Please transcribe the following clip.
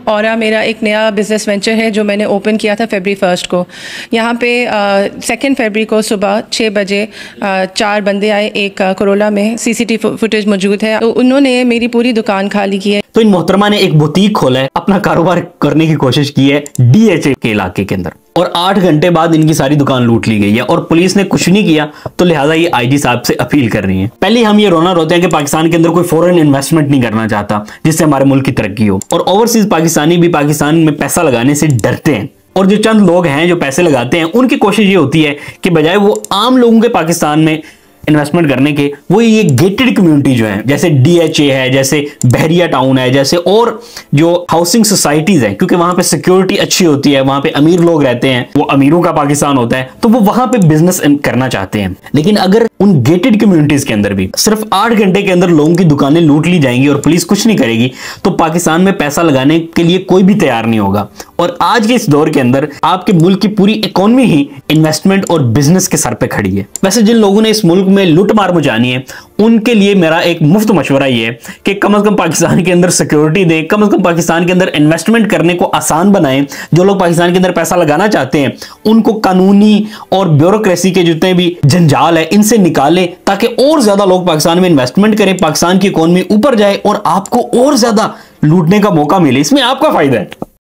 और मेरा एक नया बिज़नेस वेंचर है जो मैंने ओपन किया था February 1 को। यहाँ पे 2 फरवरी को सुबह 6 बजे 4 बंदे आए, एक कोरोला में CCTV फुटेज मौजूद है, तो उन्होंने मेरी पूरी दुकान खाली की है। तो इन मोहतरमा ने एक बुटीक खोला है, अपना कारोबार करने की कोशिश की है DHA के इलाके के अंदर, और 8 घंटे बाद इनकी सारी दुकान लूट ली गई है और पुलिस ने कुछ नहीं किया, तो लिहाजा ये IG साहब से अपील कर रही है। पहले हम ये रोना रोते हैं कि पाकिस्तान के अंदर कोई फॉरेन इन्वेस्टमेंट नहीं करना चाहता जिससे हमारे मुल्क की तरक्की हो, और ओवरसीज पाकिस्तानी भी पाकिस्तान में पैसा लगाने से डरते हैं, और जो चंद लोग हैं जो पैसे लगाते हैं उनकी कोशिश ये होती है कि बजाय वो आम लोगों के पाकिस्तान में इन्वेस्टमेंट करने के, वो ये गेटेड कम्युनिटी जो है, जैसे DHA है, जैसे बहरिया टाउन है, जैसे और जो हाउसिंग सोसाइटीज हैं, क्योंकि वहां पे सिक्योरिटी अच्छी होती है, वहां पे अमीर लोग रहते हैं, वो अमीरों का पाकिस्तान होता है, तो वो वहां पे बिजनेस करना चाहते हैं। लेकिन अगर उन गेटेड कम्युनिटीज के अंदर भी सिर्फ 8 घंटे के अंदर लोगों की दुकानें लूट ली जाएंगी और पुलिस कुछ नहीं करेगी, तो पाकिस्तान में पैसा लगाने के लिए कोई भी तैयार नहीं होगा। और आज के इस दौर के अंदर आपके मुल्क की पूरी इकोनॉमी ही इन्वेस्टमेंट और बिजनेस के सर पे खड़ी है। वैसे जिन लोगों ने इस मुल्क में लूट मार मचानी है, उनके लिए मेरा एक मुफ्त मशवरा ये है कि कम से कम पाकिस्तान के अंदर सिक्योरिटी दें, कम से कम पाकिस्तान के अंदर इन्वेस्टमेंट करने को आसान बनाएं। जो लोग पाकिस्तान के अंदर पैसा लगाना चाहते हैं उनको कानूनी और ब्यूरोक्रेसी के जितने भी जंजाल है इनसे निकालें, ताकि और ज्यादा लोग पाकिस्तान में इन्वेस्टमेंट करें, पाकिस्तान की इकोनॉमी ऊपर जाए और आपको और ज्यादा लूटने का मौका मिले। इसमें आपका फायदा है।